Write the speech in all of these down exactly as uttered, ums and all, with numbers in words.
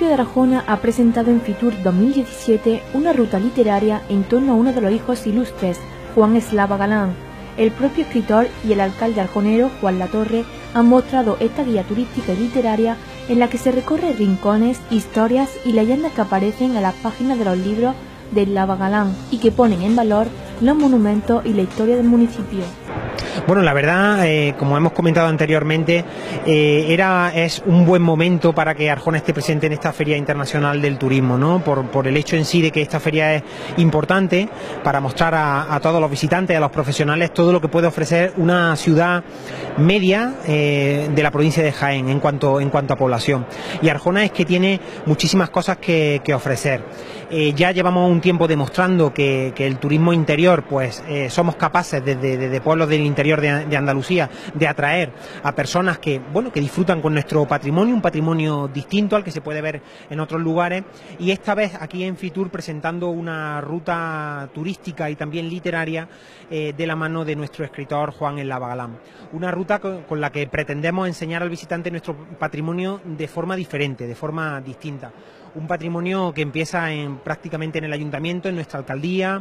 municipio de Arjona ha presentado en Fitur dos mil diecisiete una ruta literaria en torno a uno de los hijos ilustres, Juan Eslava Galán. El propio escritor y el alcalde arjonero, Juan Latorre, han mostrado esta guía turística y literaria en la que se recorre rincones, historias y leyendas que aparecen en las páginas de los libros de Eslava Galán y que ponen en valor los monumentos y la historia del municipio. Bueno, la verdad, eh, como hemos comentado anteriormente, eh, era es un buen momento para que Arjona esté presente en esta Feria Internacional del Turismo, ¿no? Por, por el hecho en sí de que esta feria es importante para mostrar a, a todos los visitantes, a los profesionales, todo lo que puede ofrecer una ciudad media eh, de la provincia de Jaén en cuanto, en cuanto a población. Y Arjona es que tiene muchísimas cosas que, que ofrecer. Eh, ya llevamos un tiempo demostrando que, que el turismo interior, pues eh, somos capaces desde, desde pueblos del interior de, de Andalucía de atraer a personas que, bueno, que disfrutan con nuestro patrimonio, un patrimonio distinto al que se puede ver en otros lugares, y esta vez aquí en Fitur presentando una ruta turística y también literaria eh, de la mano de nuestro escritor Juan Eslava Galán. Una ruta con, con la que pretendemos enseñar al visitante nuestro patrimonio de forma diferente, de forma distinta. Un patrimonio que empieza en, prácticamente en el ayuntamiento, en nuestra alcaldía,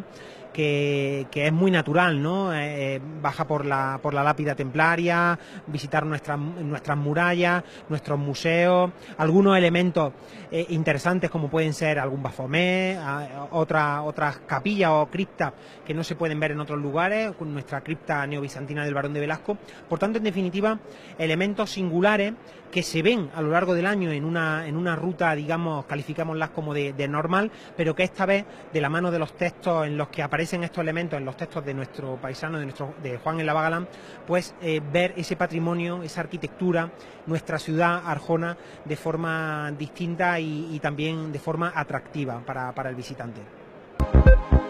que, que es muy natural, ¿no? Eh, baja por la, por la lápida templaria, visitar nuestras, nuestras murallas, nuestros museos, algunos elementos eh, interesantes como pueden ser algún bafomé, otra, otras capillas o criptas que no se pueden ver en otros lugares, con nuestra cripta neobizantina del Barón de Velasco. Por tanto, en definitiva, elementos singulares que se ven a lo largo del año en una, en una ruta, digamos, calificámoslas como de, de normal, pero que esta vez, de la mano de los textos en los que aparecen estos elementos, en los textos de nuestro paisano, de, nuestro, de Juan Eslava Galán, pues eh, ver ese patrimonio, esa arquitectura, nuestra ciudad Arjona, de forma distinta y, y también de forma atractiva para, para el visitante.